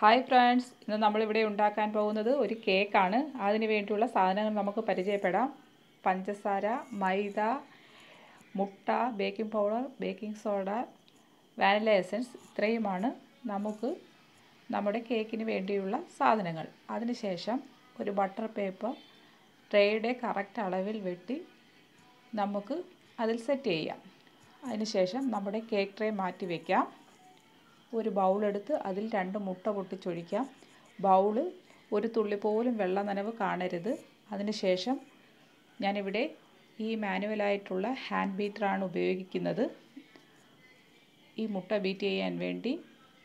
Hi friends, ഇന്ന് നമ്മളിവിടെ ഉണ്ടാക്കാൻ പോകുന്നത് ഒരു കേക്കാണ്. അതിന് വേണ്ടിയുള്ള സാധനങ്ങൾ നമുക്ക് പരിചയപ്പെടാം. പഞ്ചസാര, മൈദ, മുട്ട, baking powder, baking soda, vanilla essence, ഇത്രയുമാണ് നമുക്ക് നമ്മുടെ കേക്കിന് വേണ്ടിയുള്ള സാധനങ്ങൾ. അതിനുശേഷം ഒരു ബട്ടർ പേപ്പർ ട്രേയുടെ കറക്റ്റ് അളവിൽ വെട്ടി നമുക്ക് അതിൽ സെറ്റ് ചെയ്യാം. അതിനുശേഷം നമ്മുടെ കേക്ക് ട്രേ മാറ്റി വയ്ക്കാം. ഒരു ബൗളെടുത്ത് അതിൽ 2 മുട്ട പൊട്ടിച്ചൊഴിക്കാം. ബൗള് ഒരു തുള്ളി പോലും വെള്ള നനവ് കാണരുത്. അതിനുശേഷം ഞാനിവിടെ ഈ മാനുവലായിട്ടുള്ള ഹാൻഡ് ബീറ്ററാണ് ഉപയോഗിക്കുന്നത്. ഈ മുട്ട ബീറ്റ് ചെയ്യാൻ വേണ്ടി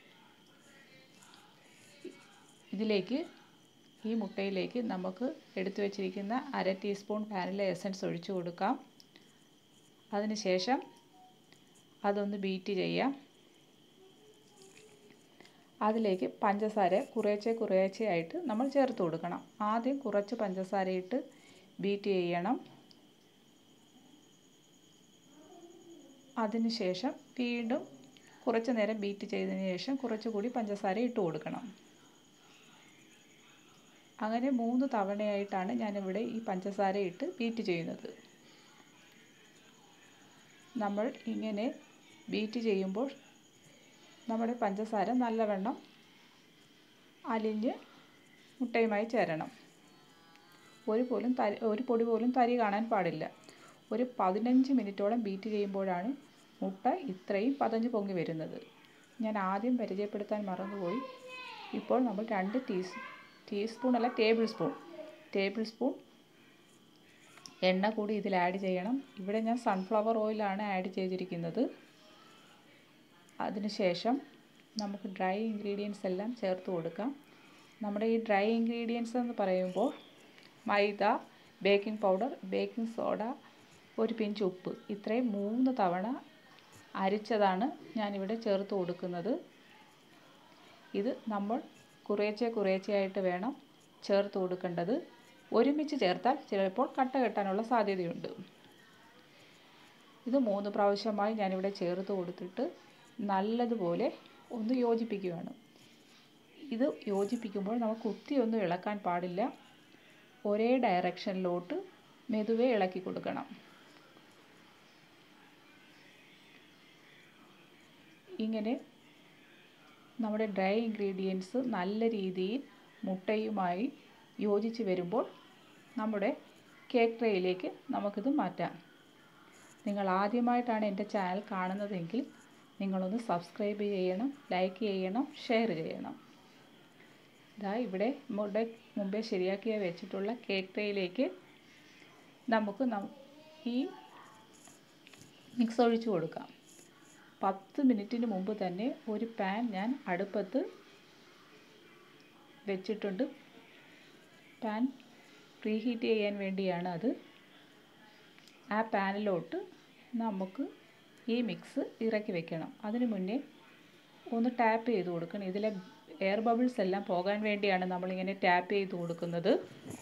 ഈ മുട്ടയിലേക്ക് നമുക്ക് എടുത്തു വച്ചിരിക്കുന്ന 1/2 ടീസ്പൂൺ വാനില എസൻസ് ഒഴിച്ചു കൊടുക്കാം. അതിനുശേഷം അതൊന്ന് ബീറ്റ് ചെയ്യാം. അതിലേക്ക് പഞ്ചസാര കുറേശ്ശെയായിട്ട് നമ്മൾ ചേർത്ത് കൊടുക്കണം. ആദ്യം കുറച്ച് പഞ്ചസാരയിട്ട് ബീറ്റ് ചെയ്യണം. അതിനുശേഷം വീണ്ടും കുറച്ച് നേരം ബീറ്റ് ചെയ്തതിന് ശേഷം കുറച്ചുകൂടി പഞ്ചസാര ഇട്ട് കൊടുക്കണം. അങ്ങനെ 3 തവണയായിട്ടാണ് ഞാനിവിടെ ഈ പഞ്ചസാര ഇട്ട് ബീറ്റ് ചെയ്യുന്നത്. നമ്മൾ ഇങ്ങനെ ബീറ്റ് ചെയ്യുമ്പോൾ നമ്മുടെ പഞ്ചസാര നല്ലവണ്ണം അലിഞ്ഞ് മുട്ടയുമായി ചേരണം. ഒരു പൊടി പോലും തരി കാണാൻ പാടില്ല. ഒരു 15 മിനിറ്റോളം ബീറ്റ് ചെയ്യുമ്പോഴാണ് മുട്ട ഇത്രയും പതഞ്ഞ് പൊങ്ങി വരുന്നത്. ഞാൻ ആദ്യം പരിചയപ്പെടുത്താൻ മറന്നുപോയി. ഇപ്പോൾ നമ്മൾ 2 ടേബിൾ സ്പൂൺ എണ്ണ കൂടി ഇതിൽ ആഡ് ചെയ്യണം. ഇവിടെ ഞാൻ സൺഫ്ലവർ ഓയിലാണ് ആഡ് ചെയ്തിരിക്കുന്നത്. അതിനുശേഷം നമുക്ക് ഡ്രൈ ഇൻഗ്രീഡിയൻസ് എല്ലാം ചേർത്ത് കൊടുക്കാം. നമ്മുടെ ഈ ഡ്രൈ ഇൻഗ്രീഡിയൻസ് എന്ന് പറയുമ്പോൾ maida, baking powder, baking soda, ഒരു പിഞ്ച് ഉപ്പ്, ഇത്രയും 3 തവണ അരിച്ചതാണ് ഞാനിവിടെ ചേർത്ത് കൊടുക്കുന്നത്. ഇത് നമ്മൾ കുറേശ്ശെയായിട്ട് വേണം ചേർത്ത് കൊടുക്കേണ്ടത്. ഒരുമിച്ച് ചേർത്താൽ ചിലപ്പോൾ കട്ട കെട്ടാനുള്ള സാധ്യതയുണ്ട്. ഇത് 3 പ്രാവശ്യമായി ഞാനിവിടെ ചേർത്ത് കൊടുത്തിട്ട് നല്ലതുപോലെ ഒന്ന് യോജിപ്പിക്കുകയാണ്. ഇത് യോജിപ്പിക്കുമ്പോൾ നമുക്ക് കുത്തിയൊന്നും ഇളക്കാൻ പാടില്ല. ഒരേ ഡയറക്ഷനിലോട്ട് മെതുവെ ഇളക്കി കൊടുക്കണം. ഇങ്ങനെ നമ്മുടെ ഡ്രൈ ഇൻഗ്രീഡിയൻസ് നല്ല രീതിയിൽ മുട്ടയുമായി യോജിച്ച് വരുമ്പോൾ നമ്മുടെ കേക്ക് ട്രേയിലേക്ക് നമുക്കിത് മാറ്റാം. നിങ്ങൾ ആദ്യമായിട്ടാണ് എൻ്റെ ചാനൽ കാണുന്നതെങ്കിൽ നിങ്ങളൊന്ന് സബ്സ്ക്രൈബ് ചെയ്യണം, ലൈക്ക് ചെയ്യണം, ഷെയർ ചെയ്യണം. ഇവിടെ മുമ്പേ ശരിയാക്കി വെച്ചിട്ടുള്ള കേക്ക് ട്രേയിലേക്ക് നമുക്ക് ഈ മിക്സ് ഒഴിച്ചു കൊടുക്കാം. 10 മിനിറ്റിന് മുമ്പ് തന്നെ ഒരു പാൻ ഞാൻ അടുപ്പത്ത് വെച്ചിട്ടുണ്ട്. പാൻ പ്രീഹീറ്റ് ചെയ്യാൻ വേണ്ടിയാണ് അത്. ആ പാനിലോട്ട് നമുക്ക് ഈ മിക്സ് ഇറക്കി വെക്കണം. അതിനു മുന്നേ ഒന്ന് ടാപ്പ് ചെയ്ത് കൊടുക്കണം. ഇതിലെ എയർ ബബിൾസ് എല്ലാം പോകാൻ വേണ്ടിയാണ് നമ്മളിങ്ങനെ ടാപ്പ് ചെയ്ത് കൊടുക്കുന്നത്.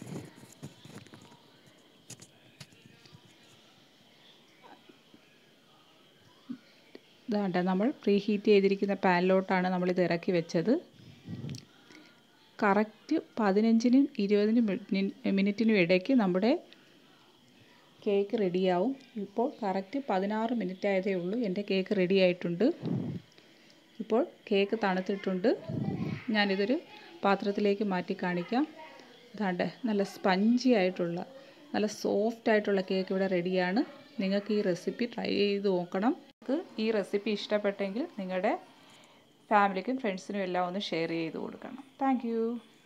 ഇതാണ്ട, നമ്മൾ പ്രീഹീറ്റ് ചെയ്തിരിക്കുന്ന പാനിലോട്ടാണ് നമ്മളിത് ഇറക്കി വെച്ചത്. കറക്റ്റ് 15-നും 20 മിനിറ്റിനും ഇടയ്ക്ക് നമ്മുടെ കേക്ക് റെഡിയാവും. ഇപ്പോൾ കറക്റ്റ് 16 മിനിറ്റ് ആയതേ ഉള്ളൂ. എൻ്റെ കേക്ക് റെഡി ആയിട്ടുണ്ട്. ഇപ്പോൾ കേക്ക് തണുത്തിട്ടുണ്ട്. ഞാനിതൊരു പാത്രത്തിലേക്ക് മാറ്റി കാണിക്കാം. ഇതാണ്ട്, നല്ല സ്പഞ്ചി ആയിട്ടുള്ള, നല്ല സോഫ്റ്റ് ആയിട്ടുള്ള കേക്ക് ഇവിടെ റെഡിയാണ്. നിങ്ങൾക്ക് ഈ റെസിപ്പി ട്രൈ ചെയ്ത് നോക്കണം. ഈ റെസിപ്പി ഇഷ്ടപ്പെട്ടെങ്കിൽ നിങ്ങളുടെ ഫാമിലിക്കും ഫ്രണ്ട്സിനും എല്ലാം ഒന്ന് ഷെയർ ചെയ്ത് കൊടുക്കണം. Thank U.